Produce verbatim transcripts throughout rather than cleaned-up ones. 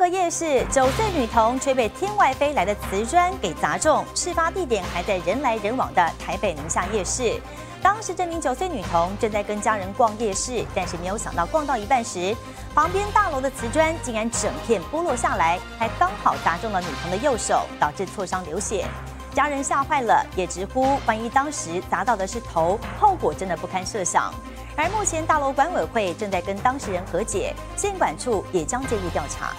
个夜市，九岁女童却被天外飞来的瓷砖给砸中，事发地点还在人来人往的台北宁夏夜市。当时这名九岁女童正在跟家人逛夜市，但是没有想到逛到一半时，旁边大楼的瓷砖竟然整片剥落下来，还刚好砸中了女童的右手，导致挫伤流血。家人吓坏了，也直呼万一当时砸到的是头，后果真的不堪设想。而目前大楼管委会正在跟当事人和解，监管处也将介入调查。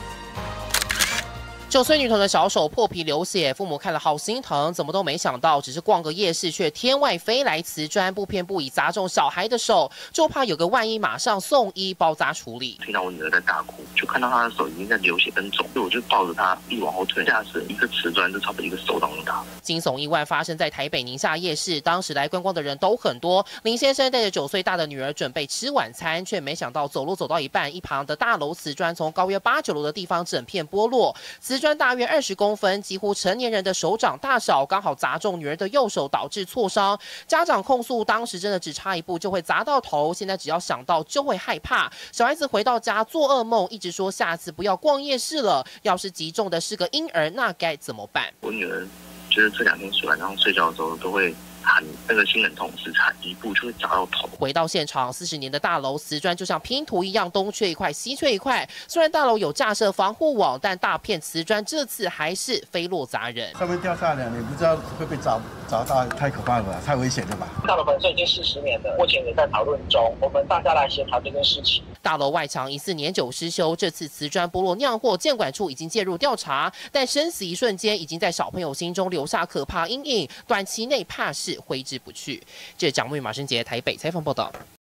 九岁女童的小手破皮流血，父母看了好心疼，怎么都没想到，只是逛个夜市，却天外飞来瓷砖，不偏不倚砸中小孩的手，就怕有个万一，马上送医包扎处理。 听到我女儿在大哭，就看到她的手已经在流血跟肿，所以我就抱着她一往后退，下时一个瓷砖就差不多一个手掌那么大。 惊悚意外发生在台北宁夏夜市，当时来观光的人都很多。林先生带着九岁大的女儿准备吃晚餐，却没想到走路走到一半，一旁的大楼瓷砖从高约八九楼的地方整片剥落，瓷砖大约二十公分，几乎成年人的手掌大小，刚好砸中女儿的右手，导致挫伤。家长控诉当时真的只差一步就会砸到头，现在只要想到就会害怕。小孩子回到家做噩梦，一直说下次不要逛夜市了。要是击中的是个婴儿，那该怎么办？ 我女儿就是这两天睡晚上睡觉的时候都会喊那个心冷痛，只差一步就会砸到头。 回到现场，四十年的大楼瓷砖就像拼图一样，东缺一块，西缺一块。虽然大楼有架设防护网，但大片瓷砖这次还是飞落砸人。 上面掉下来，你不知道会被砸砸到，太可怕了吧，太危险了吧？ 大楼本身已经四十年了，目前也在讨论中，我们大家来协调这件事情。 大楼外墙疑似年久失修，这次瓷砖剥落酿祸，监管处已经介入调查，但生死一瞬间，已经在小朋友心中留下可怕阴影，短期内怕是挥之不去。这是蒋木马生杰台北采访报道。